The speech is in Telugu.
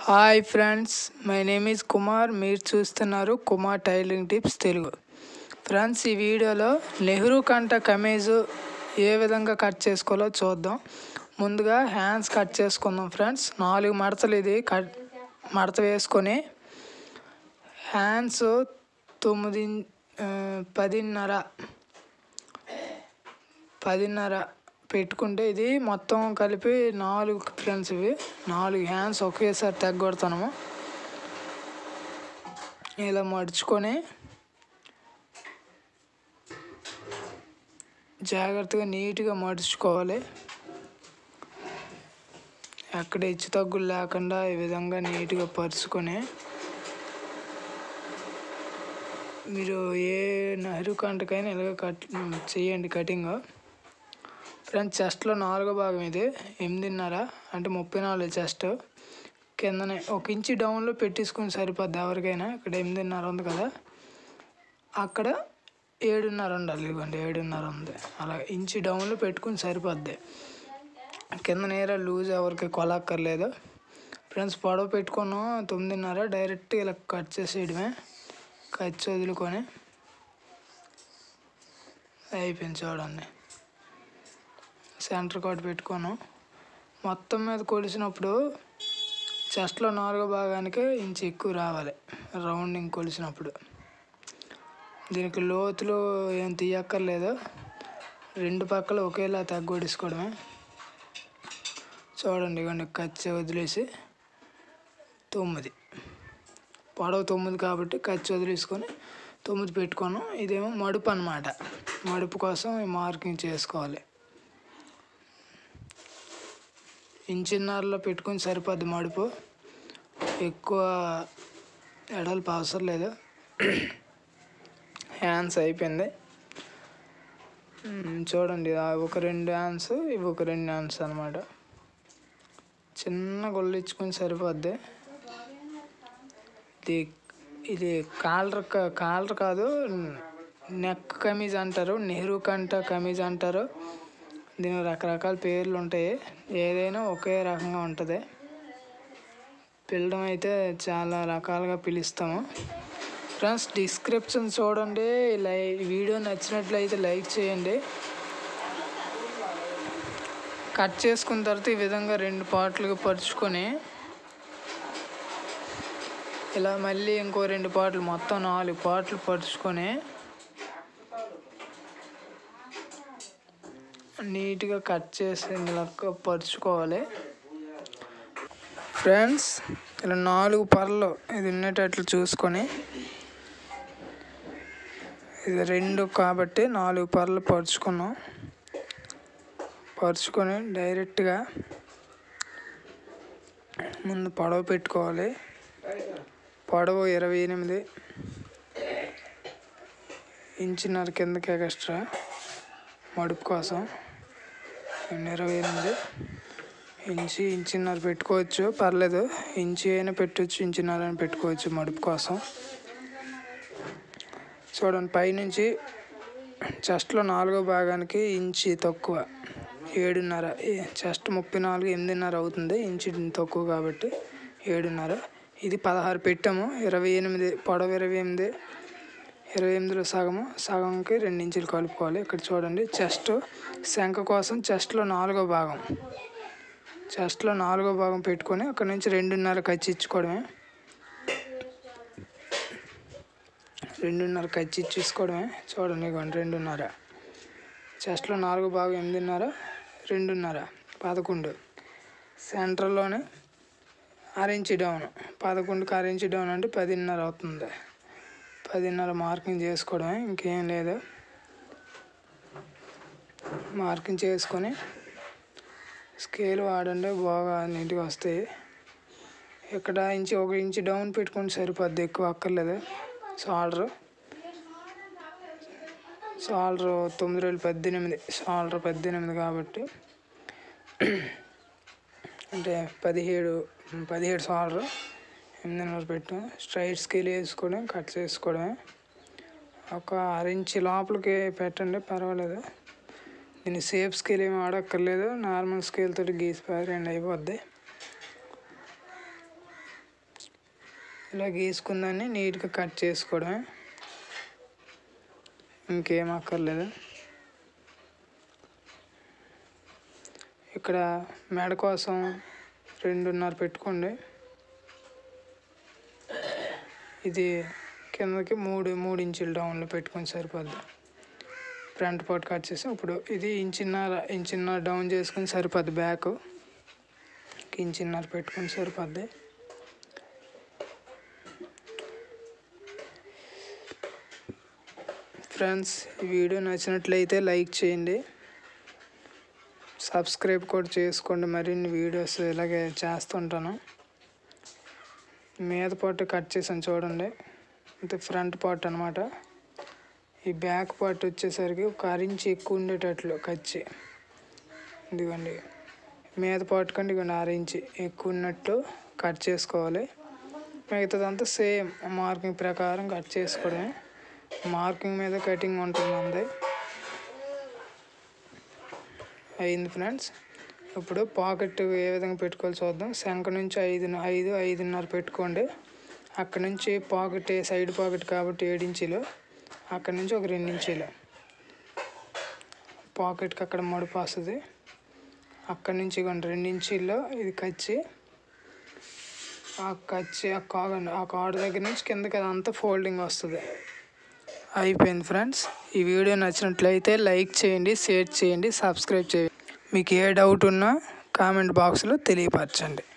Hi friends, my name is Kumar. మీరు చూస్తున్నారు Kumar tailoring tips Telugu. Friends, ఈ వీడియోలో నెహ్రూ కంట కమీజు ఏ విధంగా కట్ చేసుకోవాలో చూద్దాం. ముందుగా హ్యాండ్స్ కట్ చేసుకుందాం ఫ్రెండ్స్. 4 మడతలు ఇది మడత వేసుకొని హ్యాండ్స్ 10:30 పెట్టుకుంటే ఇది మొత్తం కలిపి 4 ఫ్రెండ్స్. ఇవి 4 హ్యాండ్స్ ఒకేసారి తగ్గొడతాము. ఇలా మడుచుకొని జాగ్రత్తగా నీట్గా మడుచుకోవాలి. ఎక్కడ హెచ్చు తగ్గులు లేకుండా ఈ విధంగా నీట్గా పరుచుకొని మీరు ఏ నెహ్రూ కంటకైనా ఇలాగ చేయండి కటింగ్. ఫ్రెండ్స్, చెస్ట్లో 4వ భాగం ఇది 8:30 అంటే 34 చెస్ట్. కిందనే 1 ఇంచు డౌన్లో పెట్టేసుకుని సరిపోద్ది ఎవరికైనా. ఇక్కడ 8:30 ఉంది కదా, అక్కడ 7:30 ఉండాలి. ఇవ్వండి 7:30 ఉంది. అలా ఇంచు డౌన్లో పెట్టుకుని సరిపోద్ది. కింద నేర లూజ్ ఎవరికి కొలక్కర్లేదు. ఫ్రెండ్స్, పొడవు పెట్టుకున్నాం 9:30. డైరెక్ట్ ఇలా కట్ చేసేయడమే. కట్ వదులుకొని అయిపోయింది. చూడండి, సెంటర్ కట్ పెట్టుకోను. మొత్తం మీద కొలిసినప్పుడు చెస్ట్లో 4వ భాగానికి ఇంచు ఎక్కువ రావాలి రౌండింగ్ కొలిసినప్పుడు. దీనికి లోతులు ఏం తీయక్కర్లేదు. 2 పక్కల ఒకేలా తగ్గొడేసుకోవడమే. చూడండి, ఇవన్నీ కచ్చి వదిలేసి 9 పొడవు 9 కాబట్టి కచ్చి వదిలేసుకొని 9 పెట్టుకోను. ఇదేమో మడుపు అన్నమాట. మడుపు కోసం మార్కింగ్ చేసుకోవాలి. 1.5 ఇంచులో పెట్టుకొని సరిపోద్ది మడుపు. ఎక్కువ ఎడల్పు అవసరం లేదు. హ్యాండ్స్ అయిపోయింది. చూడండి, ఒక 2 హ్యాండ్స్, ఇవి ఒక 2 హ్యాండ్స్ అనమాట. చిన్న గొల్లు ఇచ్చుకొని సరిపోద్ది. ఇది కాలర్ కాదు, నెక్ కమీజ్ అంటారు, నెహ్రూ కంట కమీజ్ అంటారు. దీనికి రకరకాల పేర్లు ఉంటాయి. ఏదైనా ఒకే రకంగా ఉంటుంది. పిలడం అయితే చాలా రకాలుగా పిలుస్తాము. ఫ్రెండ్స్, డిస్క్రిప్షన్ చూడండి. వీడియో నచ్చినట్లయితే లైక్ చేయండి. కట్ చేసుకున్న తర్వాత ఈ విధంగా 2 పార్ట్లుగా పరుచుకొని ఇలా మళ్ళీ ఇంకో 2 పార్ట్లు, మొత్తం 4 పార్ట్లు పరుచుకొని నీట్గా కట్ చేసి ఇలా పరుచుకోవాలి. ఫ్రెండ్స్, ఇలా 4 పర్లు ఇది ఉండేటట్లు చూసుకొని, ఇది 2 కాబట్టి 4 పర్లు పరుచుకొని డైరెక్ట్గా ముందు పొడవు పెట్టుకోవాలి. పొడవు 28 ఇంచున్నర కిందకి ఎక్స్ట్రా మడుపు కోసం. 28 ఇంచున్నర పెట్టుకోవచ్చు, పర్లేదు. ఇంచు అయినా పెట్టవచ్చు, ఇంచున్నర అయినా పెట్టుకోవచ్చు మడుపు కోసం. చూడండి, పైనుంచి చెస్ట్లో 4వ భాగానికి ఇంచు తక్కువ 7:30. చెస్ట్ 34, 8:30 అవుతుంది. ఇంచు తక్కువ కాబట్టి 7:30. ఇది 16 పెట్టాము. 28 పొడవు 28లో సగంకి 2 ఇంచులు కలుపుకోవాలి. ఇక్కడ చూడండి, చెస్ట్ శంఖ కోసం చెస్ట్లో 4వ భాగం. చెస్ట్లో 4వ భాగం పెట్టుకొని అక్కడ నుంచి 2:30 కచ్చి ఇచ్చుకోవడమే. 2:30 కచ్చి ఇచ్చేసుకోవడమే. చూడండి, ఇవ్వండి 2:30. చెస్ట్లో 4వ భాగం 8:30, 2:30 11. సెంటర్లోనే 1/2 ఇంచు డౌన్. 11కి 1/2 ఇంచు డౌన్ అంటే 10:30 అవుతుంది. 10:30 మార్కింగ్ చేసుకోవడమే, ఇంకేం లేదు. మార్కింగ్ చేసుకొని స్కేల్ వాడండి, బాగా నీట్గా వస్తాయి. ఇక్కడ 1 ఇంచు డౌన్ పెట్టుకొని సరిపోద్ది, ఎక్కువ అక్కర్లేదు. షోల్డర్ 9×18. షోల్డర్ 18 కాబట్టి అంటే 17 షోల్డర్ 8:30 పెట్టు. స్ట్రైట్ స్కేల్ వేసుకోవడం, కట్ చేసుకోవడమే. ఒక 1/2 ఇంచు లోపలికి పెట్టండి, పర్వాలేదు. దీన్ని సేఫ్ స్కేల్ ఏమి వాడక్కర్లేదు. నార్మల్ స్కేల్ తోటి గీసి పారండి, అయిపోద్ది. ఇలా గీసుకుందాన్ని నీట్గా కట్ చేసుకోవడమే, ఇంకేం అక్కర్లేదు. ఇక్కడ మెడ కోసం 2.5 పెట్టుకోండి. ఇది కిందకి 3 ఇంచులు డౌన్లో పెట్టుకొని సరిపోద్ది. ఫ్రంట్ పార్ట్ కట్ చేసి ఇప్పుడు ఇది ఇంచున్నర డౌన్ చేసుకొని సరిపోద్ది. బ్యాక్ ఇంచున్నర పెట్టుకొని సరిపోద్ది. ఫ్రెండ్స్, ఈ వీడియో నచ్చినట్లయితే లైక్ చేయండి, సబ్స్క్రైబ్ కూడా చేసుకోండి. మరిన్ని వీడియోస్ ఇలాగే చేస్తుంటాను. మీద పార్ట్ కట్ చేసాను చూడండి, అంటే ఫ్రంట్ పార్ట్ అనమాట. ఈ బ్యాక్ పార్ట్ వచ్చేసరికి ఒక 1 ఇంచ్ ఎక్కువ ఉండేటట్లు కచ్చి, ఇదిగోండి మీద పార్ట్ కంటే ఇదిగోండి 6 ఇంచ్ ఎక్కువ ఉన్నట్టు కట్ చేసుకోవాలి. మిగతాదంతా సేమ్ మార్కింగ్ ప్రకారం కట్ చేసుకోవడమే. మార్కింగ్ మీద కటింగ్ ఉంటుంది అంతే. అయింది ఫ్రెండ్స్. ఇప్పుడు పాకెట్ ఏ విధంగా పెట్టుకోవాలి చూద్దాం. శంఖ నుంచి 5.5 పెట్టుకోండి. అక్కడ నుంచి పాకెట్ సైడ్ పాకెట్ కాబట్టి 7 ఇంచులు, అక్కడ నుంచి ఒక 2 ఇంచులు పాకెట్కి అక్కడ మడుపు వస్తుంది. అక్కడ నుంచి 2 ఇంచుల్లో ఇది కచ్చి, ఆ కాడు దగ్గర నుంచి కిందకి అదంతా ఫోల్డింగ్ వస్తుంది. అయిపోయింది ఫ్రెండ్స్. ఈ వీడియో నచ్చినట్లయితే లైక్ చేయండి, షేర్ చేయండి, సబ్స్క్రైబ్ చేయండి. మీకు ఏ డౌట్ ఉన్నా కామెంట్ బాక్స్లో తెలియపరచండి.